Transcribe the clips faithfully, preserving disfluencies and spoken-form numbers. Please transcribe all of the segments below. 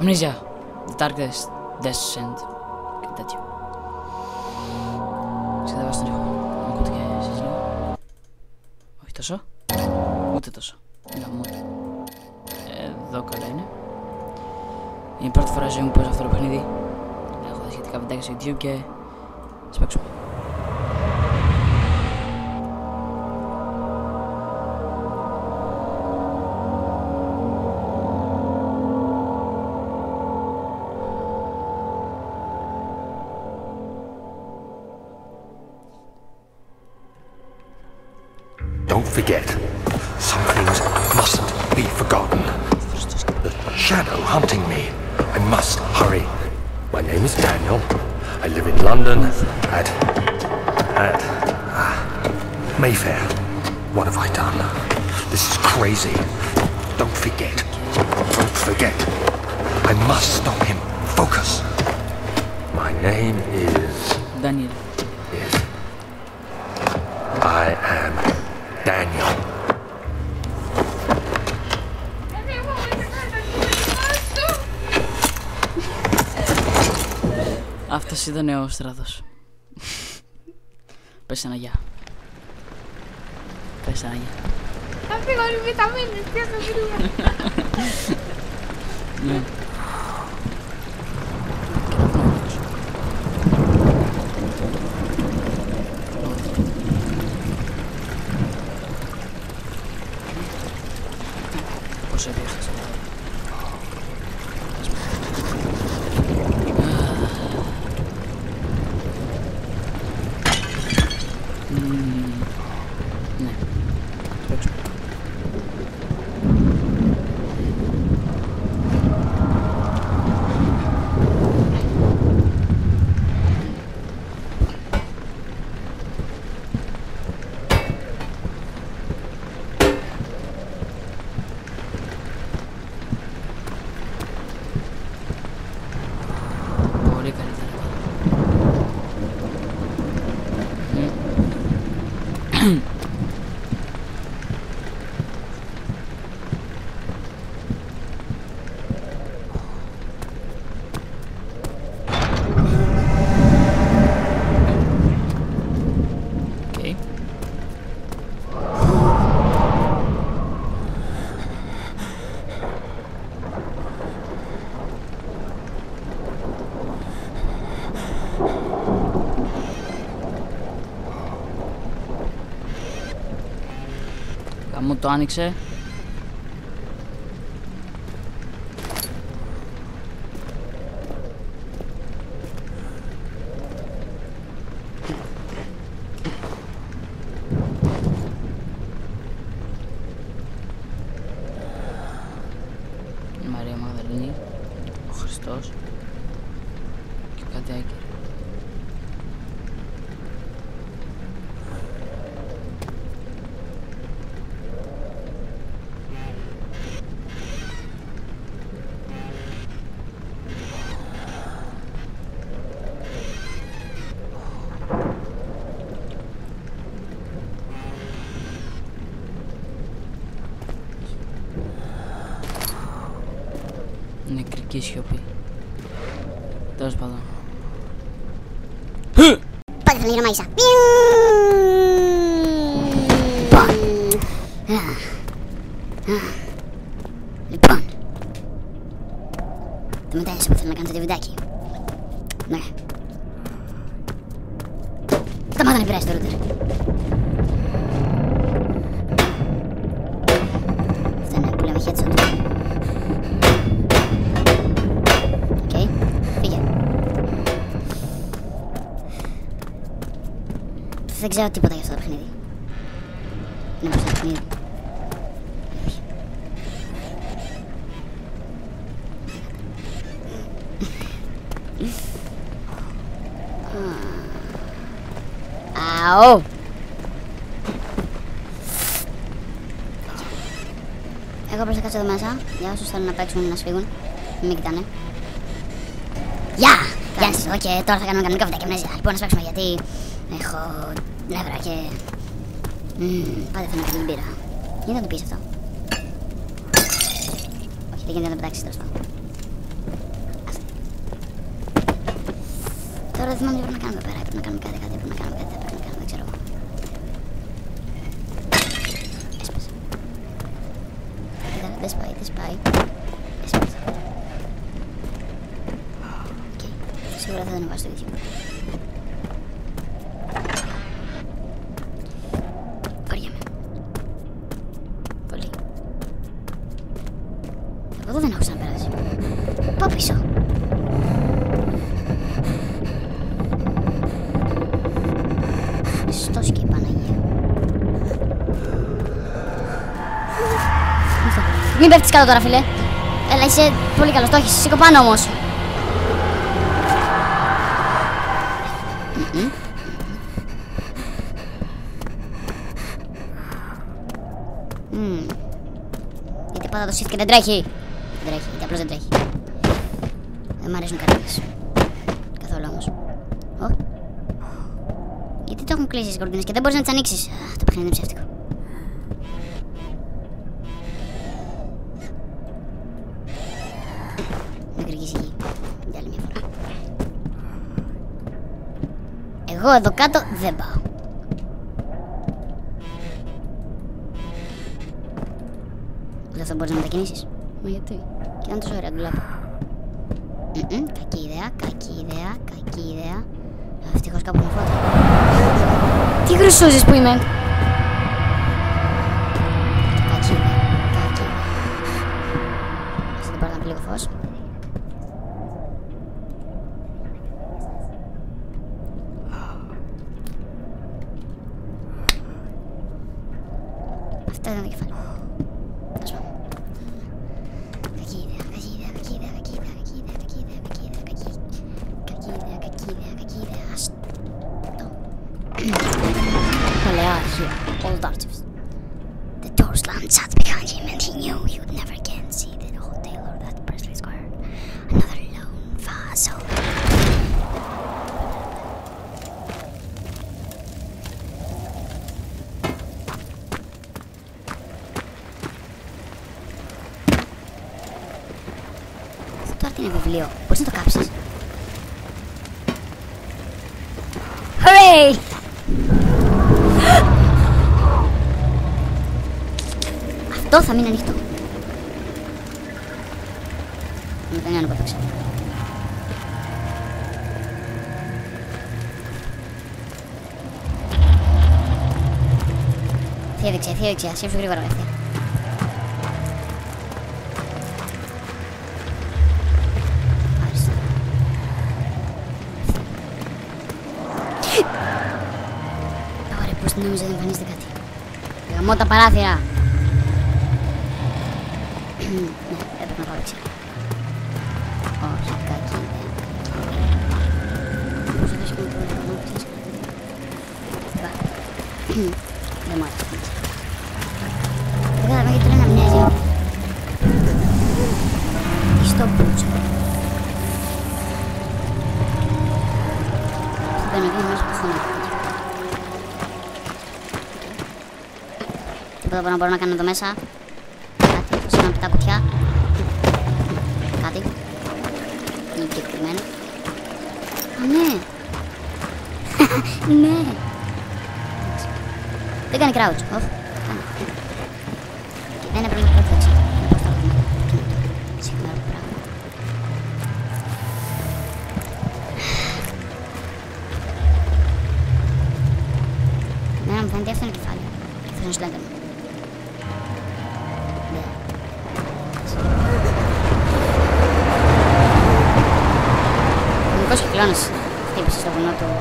Amnesia, The Darkest Descent. Κάτι τέτοιο. Ξεδεύω τον ήχο. Να ακούτε και εσείς λίγο. Όχι τόσο. Ούτε τόσο. Γαμώ. Εδώ καλά είναι. Είναι η πρώτη φορά ζωή μου που παίζω αυτό το παιχνίδι. Έχω δει σχετικά βιντεάκια στο YouTube και ας παίξουμε. Don't forget, some things mustn't be forgotten. The shadow hunting me. I must hurry. My name is Daniel. I live in London at... at... Uh, Mayfair. What have I done? This is crazy. Don't forget. Don't forget. I must stop him. Focus. My name is... Daniel. Is... I am... Daniel. Αυτός ήταν ο Στράτος. Πες ένα γεια. Πες ένα γεια. Θα φύγω όλοι βιταμίνες, τι θα φύγω. Ναι. Πόσο έπιασες. Ναι, το παίξουμε. Πολύ καλύτερα. Okay. Μου το άνοιξε. Η Μαρία Μαγδαλήνη, ο Χριστός και κάτι άκυρο. Νεκρική σιωπή. Τέλος πάντων. Πάτε θα γύρω μάγισσα. Λοιπόν. Το μετά είσαι που θέλω να κάνω το βιντεάκι. Ναι. Σταμάτα να πειράζει το ρούτερ. Αυτό είναι που λέμε headshot. Οκ, φύγε. Δεν ξέρω τίποτα για αυτό το παιχνίδι. Είναι πως το παιχνίδι. Αου! Εγώ πρέπει να κάτσω εδώ μέσα. Για όσους θέλουν να παίξουν να σφίγγουν. Μην με κοιτάνε. Γεια! Γεια σας, οκ, τώρα θα κάνουμε κανονικά βιντεάκια αμνέζια. Λοιπόν, να σπάξουμε γιατί έχω νεύρα και... Πάτε θα να πει την πύρα. Γιατί να το πεις αυτό. Όχι, δεν γίνεται να το πετάξεις τέλος πάντων. τώρα δεν θυμάμαι τι πρέπει να κάνουμε εδώ πέρα. Πρέπει να κάνουμε κάτι, κάτι, πρέπει να κάνουμε κάτι, πρέπει να κάνουμε, δεν ξέρω εγώ. Έσπασε. Κοίτα, δεν σπάει, δεν σπάει. Έσπασε. Οκ. Σίγουρα θα δεν βάζω το YouTube. Βαριέμαι. Πολύ. Από εδώ δεν έχω ξαναπεράσει. Πάω πίσω. Χριστός και η Παναγία. Μην πέφτεις κάτω τώρα, φίλε. Έλα, είσαι πολύ καλός, το έχεις. Σήκω πάνω όμως. Γιατί πάντα το shift και δεν τρέχει. Δεν τρέχει, γιατί απλώς δεν τρέχει. Δεν μ' αρέσουν οι καρδίες. Καθόλου όμως. Ω. Γιατί το έχουν κλείσει τις κορδίνες και δεν μπορείς να τις ανοίξεις. Αχ, το παιχνίδι είναι ψεύτικο. Μικρή γη. Για άλλη μια φορά. Εγώ εδώ κάτω δεν πάω. Ούτε αυτό μπορείς να μετακινήσεις. Μα γιατί? Και ήταν τόσο ωραία ντουλάπα. Κακή ιδέα, κακή ιδέα, κακή ιδέα. Ευτυχώς κάπου μου φώτα. Τι χρυσούζεις που είμαι. Κακή ιδέα, κακή ιδέα. Ας δεν πάρω να πει λίγο φως. Αυτό ήταν το κεφάλι. Ας πάμε. Κακή ιδέα, κακή ιδέα, κακή ιδέα, κακή ιδέα, κακή ιδέα, κακή ιδέα, κακή ιδέα, κακή κακή ιδέα, κακή ιδέα, κακή ιδέα, ας το. Παλαιά αρχεία, old archives. The door slammed shut behind him and he knew he would never again see the hotel or that Presley Square. Another lone fossil. Αυτό τώρα είναι βιβλίο. Μπορείς να το κάψεις. Hooray! Αυτό θα μείνει ανοιχτό. Με τον Ιάννη που έπαιξε. Θεία δεξιά, θεία δεξιά. Σκέψου γρήγορα ευθεία. Ωραία, πώς νόμιζα ότι εμφανίζεται κάτι. Γαμώ τα παράθυρα. Ναι, έπρεπε να πάω δεξιά. Όχι, κακή ιδέα. Πώς θα βρίσκουμε το δικό μου, ξέρεις. Δεν μου άρεσε. Δεν κατάλαβα γιατί λένε να μοιάζει. Στο πούτσο. Θα παίρνω εκεί μέσα από φωνή. Τίποτα που να μπορώ να κάνω εδώ μέσα. Κάτι, σαν να πετά κουτιά. Κάτι. Συγκεκριμένο. Α, ναι. Ναι. Δεν κάνει crouch. Οφ. Κάνει. Δεν έπρεπε να το προτέξω. Να πω στα κομμάτια. Σίγουρα πράγμα. Εμένα μου φαίνεται αυτό είναι κεφάλι. Και αυτό είναι σλέντερ μου. Ο μικρός κυκλώνας χτύπησε στο βουνό του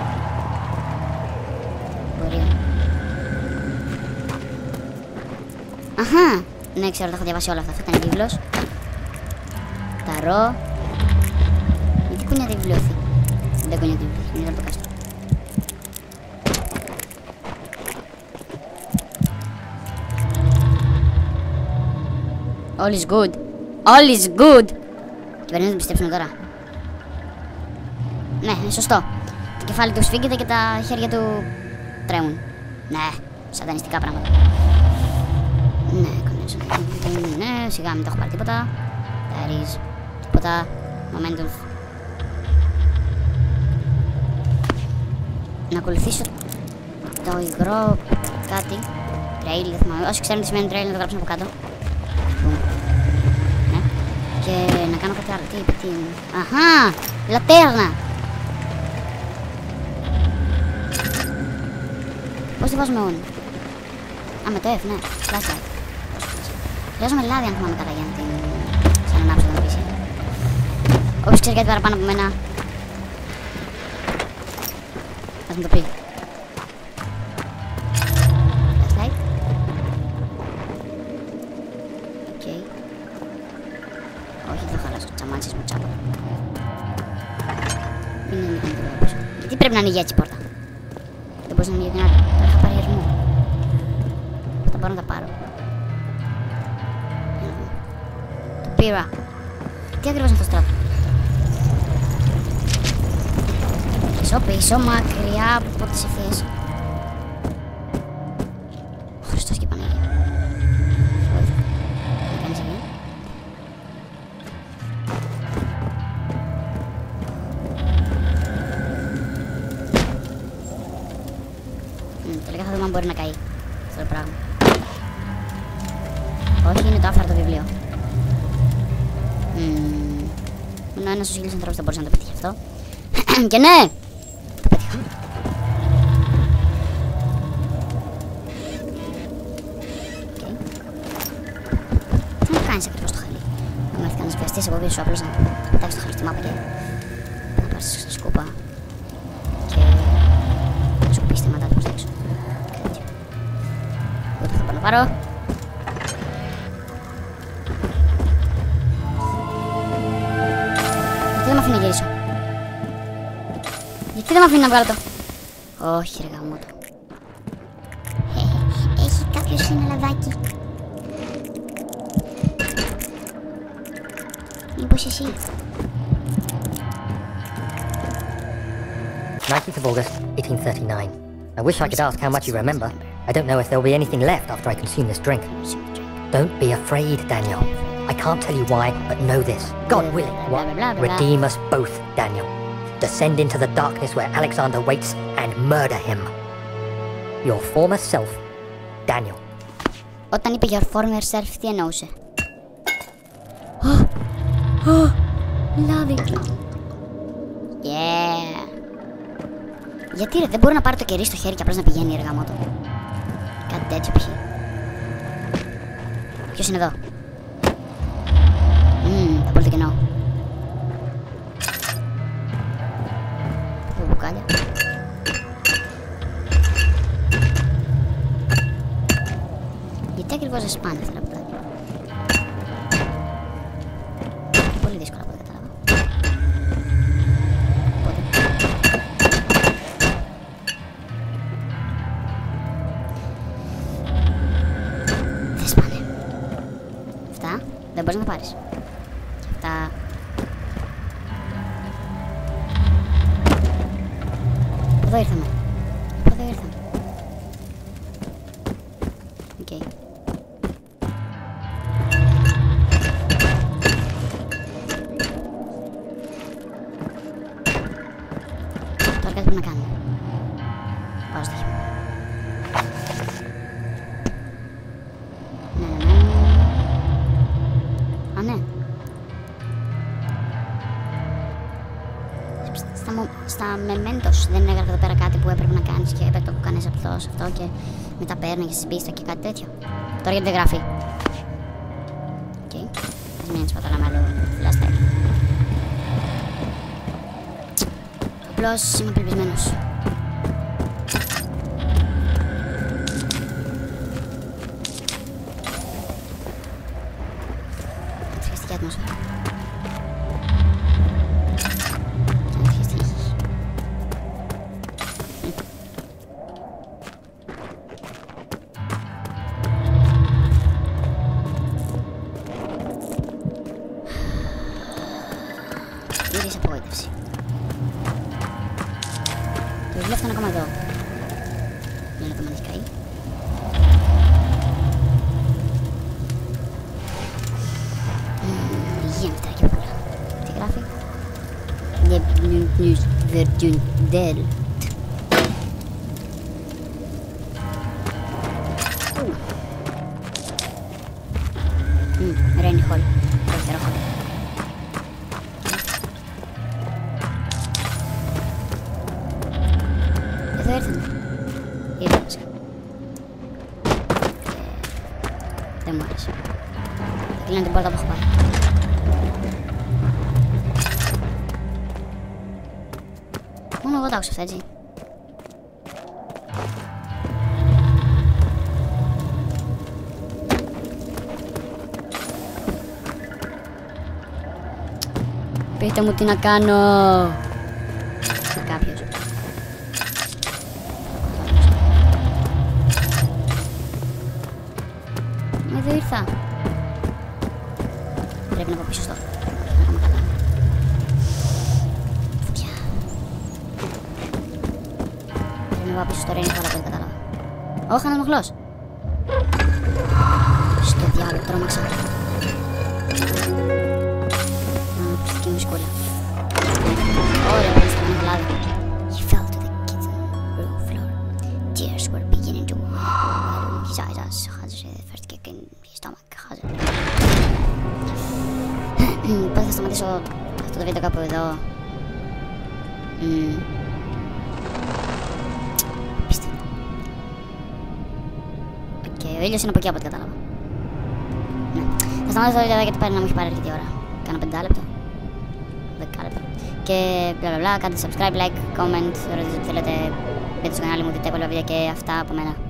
βορείου. Αχα! Ναι, ξέρω, τα έχω διαβάσει όλα αυτά. Αυτό ήταν βίβλος. Ταρό. Γιατί κουνιάται η βιβλιοθήκη. Δεν κουνιάται η βιβλιοθήκη, είναι το κάστρο. All is good. All is good. Και πρέπει να πιστέψουμε τώρα. Ναι, είναι σωστό. Το κεφάλι του σφίγγεται και τα χέρια του τρέμουν. Ναι, σατανιστικά πράγματα. Ναι, connection. Ναι, σιγά μην το έχω πάρει τίποτα. There is. Τίποτα. Momentum. να ακολουθήσω το υγρό κάτι. Trail, δεν θυμάμαι. Όσοι ξέρουν τι σημαίνει trail, να το γράψουν από κάτω. Ναι. Και να κάνω κάτι άλλο. Τι είπε, τι. Αχά! Λατέρνα! Πώς τη βάζουμε on? Α, με το F, ναι. Flashlight. Χρειάζομαι λάδι αν θυμάμαι καλά για να την ξανανάψω τον πίση. Όποιος ξέρει κάτι παραπάνω από μένα, ας μου το πει. Flashlight. Οκ. Όχι, δεν θα χαλάσω το τσαμάντσις μου τσάπα. Μην είναι μηχανικό εδώ πίσω. Γιατί πρέπει να ανοίγει έτσι η πόρτα? Δεν μπορείς να ανοίγει την άλλη. Τώρα θα πάρει ερμό. Αυτά μπορώ να τα πάρω. Το πήρα. Τι ακριβώς είναι αυτό το στράτο? Πίσω, πίσω, μακριά από τις ευθείες. Ο Χριστός και η Παναγία. Τι κάνεις εκεί? Τελικά θα δούμε αν μπορεί να καεί αυτό το πράγμα. Όχι, είναι το άφθαρτο βιβλίο. Mm. Μόνο ένας στους χίλιους ανθρώπους θα μπορούσε να το πετύχει αυτό. Και ναι! Το πέτυχα. Okay. Τι να κάνεις ακριβώς το χαλί? Αν έρθει κανείς βιαστής από πίσω σου, απλώς να πετάξεις το χαλί στη μάπα και να πάρεις τη σκούπα και να σου πεις τη ματάτα προς τα έξω. Κάτι τέτοιο. Εγώ το θα πάω να πάρω. Γιατί δεν μ' αφήνει να γυρίσω? Γιατί δεν μ' αφήνει να βγάλω το? Όχι ρε γαμώτο. Έχει κάποιος ένα λαδάκι. Μήπως εσύ? nineteenth of August, eighteen thirty-nine. I wish I could ask how much you remember. I don't know if there'll be anything left after I consume this drink. Don't be afraid, Daniel. I can't tell you why, but know this. God willing, what? Redeem us both, Daniel. Descend into the darkness where Alexander waits and murder him. Your former self, Daniel. Όταν είπε your former self, τι εννοούσε? Λάδι. Yeah. Γιατί ρε, δεν μπορεί να πάρει το κερί στο χέρι και απλώς να πηγαίνει ρε γαμώτο? Κάτι τέτοιο π.χ. Ποιος είναι εδώ? Μμμ, θα πολύ το κενό. Δύο μπουκάλια. Γιατί ακριβώς δεν σπάνε αυτά τα μπουκάλια? Πολύ δύσκολα από ό,τι κατάλαβα. Οπότε δεν σπάνε. Αυτά δεν μπορείς να τα πάρεις. Αυτά εδώ ήρθαμε. Εδώ ήρθαμε. Οκ. Okay. Τώρα κάτι πρέπει να κάνουμε. Πάω στο χειμώνα. Ναι, ναι, ναι. Α, ναι. Στα, μο... στα Mementos δεν έγραφε εδώ πέρα κάτι που έπρεπε να κάνεις και έπρεπε το κάνεις αυτό σε αυτό και μετά παίρνεις στην πίστα και κάτι τέτοιο? Τώρα γιατί δεν γράφει? Οκ. Okay. Ας μην σπαταλάμε άλλο flashlight. Απλώς είμαι απελπισμένος. Κατσιαστική ατμόσφαιρα. Ήρης απογοήτευση. Το βιβλίο αυτό είναι ακόμα εδώ. Για να δούμε αν έχει καεί. Υγεία με φτράκι πολλά. Τι γράφει? Rainy Hall. Δεύτερο hall. Εδώ ήρθαμε. Ήρθαμε βασικά. Δεν μου άρεσε. Θα κλείνω την πόρτα που έχω πάρει. Μόνο εγώ τα άκουσα αυτά, έτσι. Πείτε μου τι να κάνω. Κάποιος. Εδώ ήρθα. Πρέπει να πάω πίσω στο. Να πάμε καλά. Φωτιά. Πρέπει να πάω πίσω στο Rainy Hall από ό,τι κατάλαβα. Όχι, ένας μοχλός. Στο διάλογο, τρόμαξα. Ακουστική μουσικούλα. Ωραία, πάμε στα πανεπλάδια. He fell to the kitchen room floor. Tears were beginning to well his eyes as χάζωσε the first kick in his stomach. Χάζωσε. Οπότε θα σταματήσω αυτό το βίντεο κάπου εδώ. Απίστευτο. Οκ, ο ήλιος είναι από εκεί από ό,τι κατάλαβα. Ναι. Θα σταματήσω το βίντεο εδώ γιατί πάλι να μου έχει πάρει αρκετή ώρα. Κάνα πέντε λεπτό. δέκα λεπτά. Και μπλα μπλα μπλα. Κάντε subscribe, like, comment. Ρωτήστε ό,τι θέλετε. Μπείτε στο κανάλι μου, δείτε πολλά βίντεο και αυτά από μένα.